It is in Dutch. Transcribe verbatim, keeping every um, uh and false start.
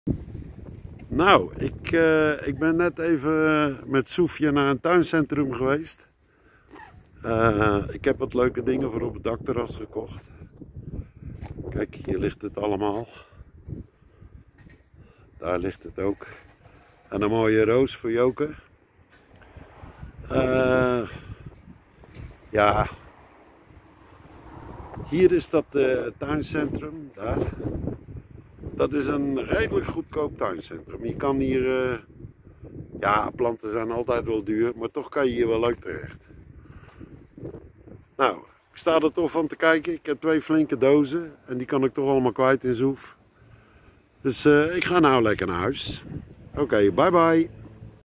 Nou, ik, uh, ik ben net even met Soefje naar een tuincentrum geweest. Uh, ik heb wat leuke dingen voor op het dakterras gekocht. Kijk, hier ligt het allemaal. Daar ligt het ook. En een mooie roos voor Joke. Uh, ja, hier is dat uh, tuincentrum, daar. Dat is een redelijk goedkoop tuincentrum. Je kan hier, uh, ja, planten zijn altijd wel duur, maar toch kan je hier wel leuk terecht. Nou, ik sta er toch van te kijken. Ik heb twee flinke dozen en die kan ik toch allemaal kwijt in Zoef. Dus uh, ik ga nou lekker naar huis. Oké, okay, bye bye.